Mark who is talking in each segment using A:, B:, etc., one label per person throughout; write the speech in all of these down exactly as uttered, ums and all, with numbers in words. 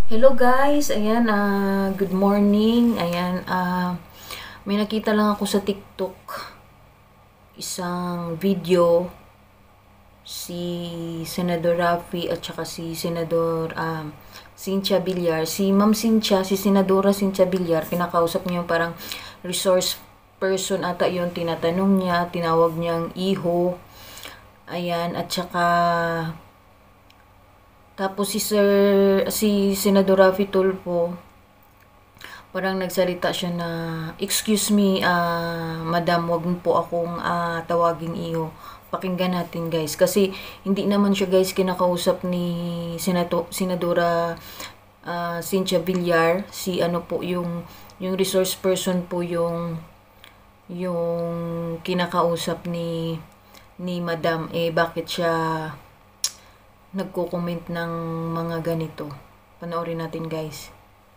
A: Hello guys, ayan, uh, good morning, ayan, uh, may nakita lang ako sa TikTok, isang video, si Senador Raffy at saka si Senador um, Cynthia Villar, si Ma'am Cynthia, si Senadora Cynthia Villar, kinakausap niya yung parang resource person ata yun, tinatanong niya, tinawag niyang iho, ayan, at saka tapos si Sir, si Senador Raffy Tulfo, parang nagsalita siya na, excuse me, uh, madam, wag mo po akong uh, tawaging iyo. Pakinggan natin guys. Kasi hindi naman siya guys kinakausap ni Senato, Senadora uh, Cynthia Villar. Si ano po yung, yung resource person po yung, yung kinakausap ni, ni madam. Eh bakit siya nagko-comment ng mga ganito. Panoorin natin guys.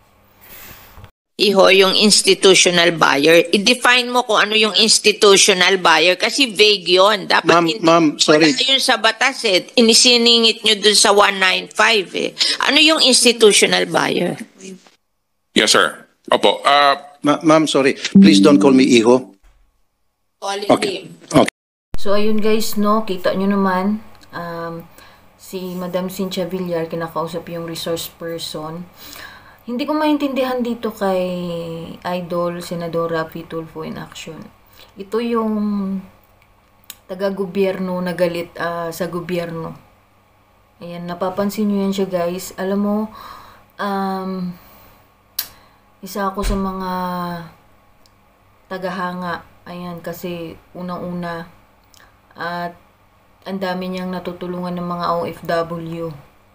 B: Iho, yung institutional buyer. I-define mo kung ano yung institutional buyer kasi vague yun. Dapat
C: Ma'am,
B: hindi,
C: ma'am, sorry.
B: wala yun sa batas eh. Inisiningit nyo dun sa one ninety-five eh. Ano yung institutional buyer?
D: Yes, sir. Opo. Uh,
C: Ma ma'am, sorry. Please don't call me Iho.
B: Calling
C: Okay.
B: him.
C: Okay.
A: So ayun guys, no, kita nyo naman, um, si Madam Cynthia Villar, kinakausap yung resource person. Hindi ko maintindihan dito kay Idol Senador Raffy Tulfo in action. Ito yung taga-gobyerno na galit uh, sa gobyerno. Ayan, napapansin nyo yan siya guys. Alam mo, um, isa ako sa mga tagahanga. Ayan, kasi unang-una at ang dami niyang natutulungan ng mga O F W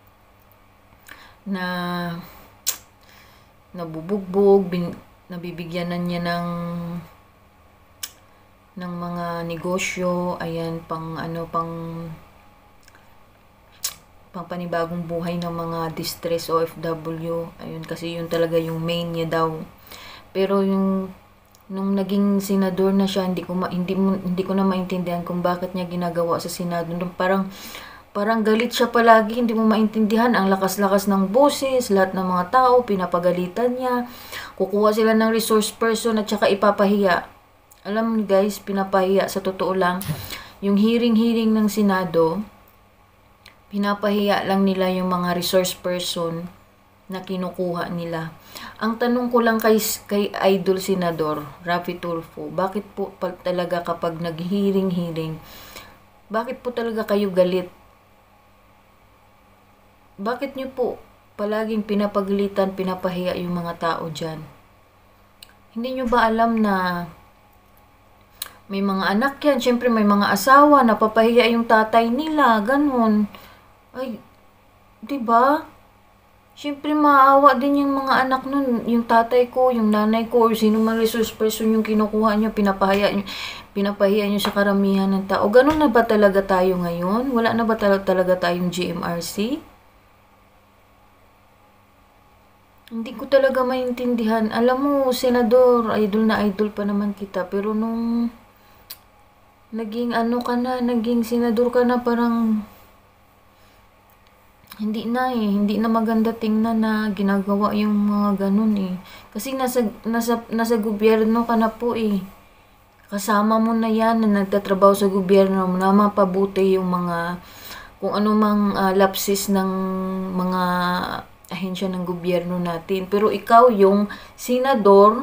A: na nabubugbog, bin, nabibigyan na niya ng ng mga negosyo, ayan, pang ano, pang pang panibagong buhay ng mga distress O F W, ayun, kasi yun talaga yung main niya daw. Pero yung nung naging senador na siya, hindi ko ma, hindi hindi ko na maintindihan kung bakit niya ginagawa sa Senado. Parang parang galit siya palagi, hindi mo maintindihan ang lakas-lakas ng boses, lahat ng mga tao pinapagalitan niya. Kukuha sila ng resource person at saka ipapahiya. Alam niyo guys, pinapahiya sa totoo lang. Yung hearing-hearing ng Senado, pinapahiya lang nila yung mga resource person na kinukuha nila. Ang tanong ko lang kay, kay Idol Senador Raffy Tulfo, bakit po talaga kapag nag-hearing-hearing, bakit po talaga kayo galit? Bakit nyo po palaging pinapagalitan, pinapahiya yung mga tao dyan? Hindi nyo ba alam na may mga anak yan, syempre may mga asawa, napapahiya yung tatay nila, ganun. Ay, diba? Siyempre, maawa din yung mga anak nun. Yung tatay ko, yung nanay ko, or sino man resource person yung kinukuha nyo, pinapahiya nyo, pinapahiya nyo sa karamihan ng tao. Ganun na ba talaga tayo ngayon? Wala na ba tal talaga tayong G M R C? Hindi ko talaga maintindihan. Alam mo, Senador, idol na idol pa naman kita. Pero nung naging ano ka na, naging senador ka na, parang hindi na eh, hindi na maganda tingnan na ginagawa yung mga ganun eh. Kasi nasa, nasa, nasa gobyerno ka na po eh. Kasama mo na yan na nagtatrabaho sa gobyerno mo na mapabuti yung mga, kung ano mang uh, lapses ng mga ahensya ng gobyerno natin. Pero ikaw yung senador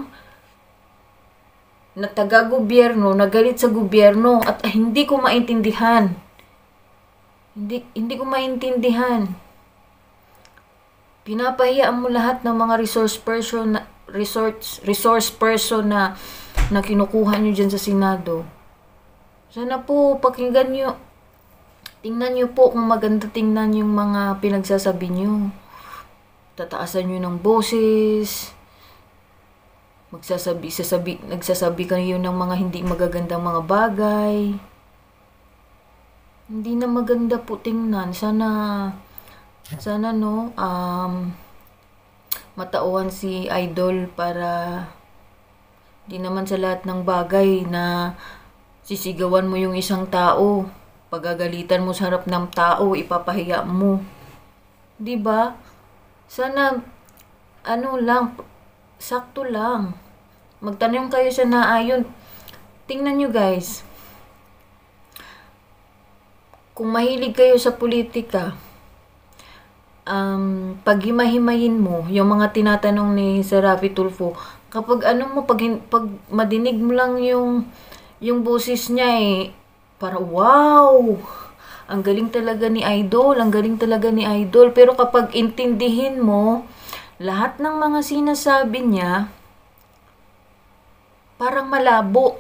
A: na taga-gobyerno, nagalit sa gobyerno at ah, hindi ko maintindihan. Hindi, hindi ko maintindihan. Pinapahiya mo lahat ng mga resource person na, resource, resource person na, na kinukuha nyo dyan sa Senado. Sana po, pakinggan nyo. Tingnan nyo po kung maganda tingnan yung mga pinagsasabi nyo. Tataasan nyo ng boses. Magsasabi, sasabi, nagsasabi kayo ng mga hindi magagandang mga bagay. Hindi na maganda po tingnan. Sana, sana no, um, matauhan si Idol para di naman sa lahat ng bagay na sisigawan mo yung isang tao. Pagagalitan mo sa harap ng tao, ipapahiya mo. Di ba? Sana ano lang, sakto lang. Magtanong kayo sa naayon. Tingnan nyo guys. Kung mahilig kayo sa politika, um, paghima-himayin mo, yung mga tinatanong ni Sir Raffy Tulfo, kapag ano mo, pag, pag madinig mo lang yung, yung boses niya eh, para wow! Ang galing talaga ni Idol, ang galing talaga ni Idol. Pero kapag intindihin mo, lahat ng mga sinasabi niya, parang malabo.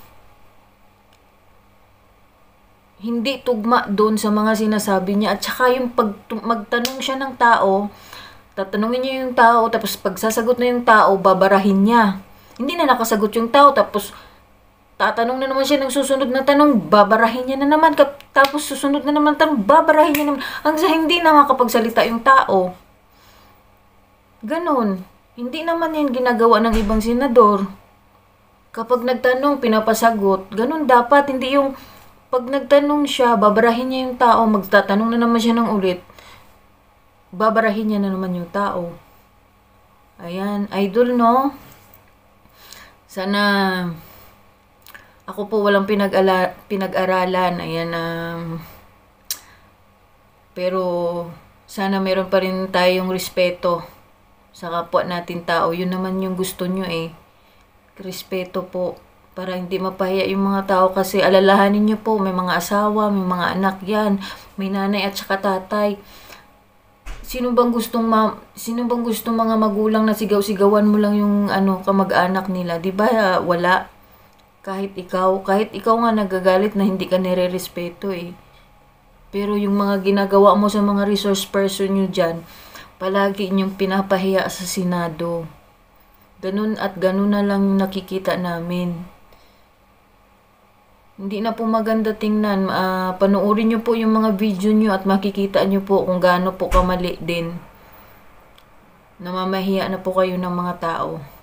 A: Hindi tugma doon sa mga sinasabi niya. At saka yung pag magtanong siya ng tao, tatanungin niya yung tao, tapos pagsasagot na yung tao, babarahin niya. Hindi na nakasagot yung tao, tapos tatanong na naman siya ng susunod na tanong, babarahin niya na naman. Tapos susunod na naman tanong, babarahin niya naman. Hanggang sa hindi na makapagsalita yung tao. Ganon. Hindi naman yan ginagawa ng ibang senador. Kapag nagtanong, pinapasagot. Ganon dapat. Hindi yung pag nagtanong siya, babarahin niya yung tao, magtatanong na naman siya ng ulit, babarahin niya na naman yung tao. Ayan. Idol, no? Sana ako po walang pinag-ala, pinag-aralan. Ayan. Um, pero sana meron pa rin tayong respeto sa kapwa natin tao. Yun naman yung gusto nyo eh. Respeto po. Para hindi mapahiya yung mga tao kasi alalahanin nyo po, may mga asawa, may mga anak yan, may nanay at saka tatay. Sino bang gustong ma sino bang gustong mga magulang na sigaw-sigawan mo lang yung ano kamag-anak nila, 'di ba? Wala. Kahit ikaw, kahit ikaw nga nagagalit na hindi ka nire-respeto eh. Pero yung mga ginagawa mo sa mga resource person nyo dyan, palagi inyong pinapahiya sa Senado. Ganun at ganun na lang yung nakikita namin. Hindi na po maganda tingnan. Uh, panoorin nyo po yung mga video nyo at makikita nyo po kung gaano po kamali din. Namamahiya na po kayo ng mga tao.